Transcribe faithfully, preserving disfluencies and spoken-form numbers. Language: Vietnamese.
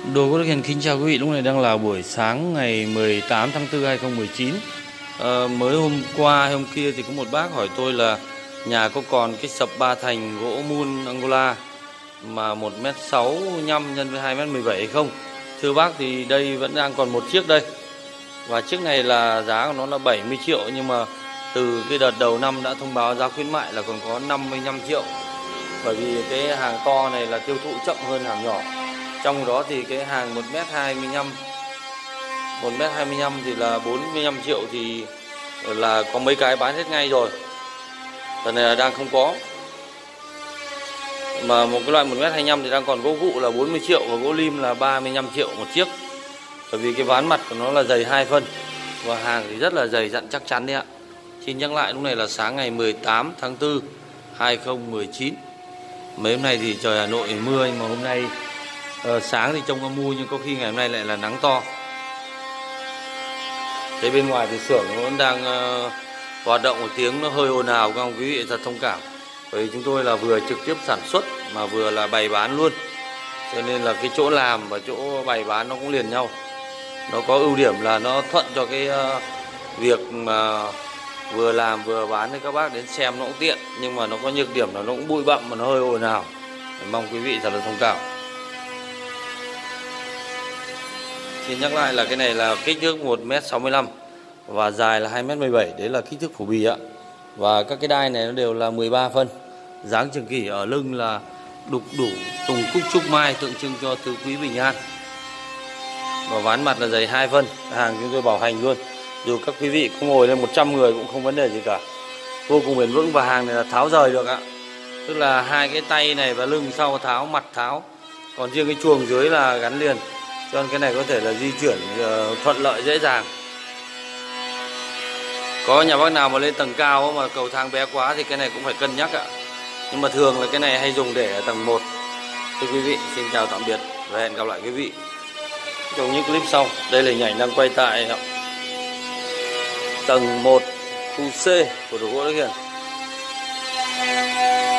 Đồ Gỗ Đức Hiền kính chào quý vị, lúc này đang là buổi sáng ngày mười tám tháng tư hai nghìn không trăm mười chín. à, Mới hôm qua hôm kia thì có một bác hỏi tôi là nhà có còn cái sập ba thành gỗ mun Angola mà một mét sáu mươi lăm nhân với hai mét mười bảy hay không. Thưa bác, thì đây vẫn đang còn một chiếc đây. Và chiếc này là giá của nó là bảy mươi triệu, nhưng mà từ cái đợt đầu năm đã thông báo giá khuyến mại là còn có năm mươi lăm triệu. Bởi vì cái hàng to này là tiêu thụ chậm hơn hàng nhỏ. Trong đó thì cái hàng một mét hai mươi lăm một mét hai mươi lăm thì là bốn mươi lăm triệu, thì là có mấy cái bán hết ngay rồi. Lần này là đang không có. Mà một cái loại một mét hai mươi lăm thì đang còn gỗ gụ là bốn mươi triệu và gỗ lim là ba mươi lăm triệu một chiếc. Bởi vì cái ván mặt của nó là dày hai phân và hàng thì rất là dày dặn chắc chắn đấy ạ. Xin nhắc lại, lúc này là sáng ngày mười tám tháng tư hai nghìn không trăm mười chín. Mấy hôm nay thì trời Hà Nội mưa, nhưng mà hôm nay uh, sáng thì trông âm u, nhưng có khi ngày hôm nay lại là nắng to. Thế bên ngoài thì xưởng nó vẫn đang uh, hoạt động, một tiếng nó hơi ồn ào, các ông quý vị thật thông cảm. Bởi vì chúng tôi là vừa trực tiếp sản xuất mà vừa là bày bán luôn, cho nên là cái chỗ làm và chỗ bày bán nó cũng liền nhau. Nó có ưu điểm là nó thuận cho cái uh, việc mà vừa làm vừa bán thì các bác đến xem nó cũng tiện. Nhưng mà nó có nhược điểm là nó cũng bụi bặm mà nó hơi ồn ào. Mong quý vị thật là thông cảm. Xin nhắc lại là cái này là kích thước một mét sáu mươi lăm và dài là hai mét mười bảy. Đấy là kích thước phủ bì ạ. Và các cái đai này nó đều là mười ba phân. Dáng trường kỷ ở lưng là đục đủ tùng cúc trúc mai, tượng trưng cho tứ quý bình an. Và ván mặt là dày hai phân. Hàng chúng tôi bảo hành luôn. Dù các quý vị có ngồi lên một trăm người cũng không vấn đề gì cả. Vô cùng bền vững, và hàng này là tháo rời được ạ. Tức là hai cái tay này và lưng sau tháo, mặt tháo. Còn riêng cái chuồng dưới là gắn liền. Cho nên cái này có thể là di chuyển uh, thuận lợi dễ dàng. Có nhà bác nào mà lên tầng cao mà cầu thang bé quá thì cái này cũng phải cân nhắc ạ. Nhưng mà thường là cái này hay dùng để ở tầng một. Thưa quý vị, xin chào tạm biệt và hẹn gặp lại quý vị trong những clip sau. Đây là hình ảnh đang quay tại tầng một khu C của Đồ Gỗ Đức Hiền.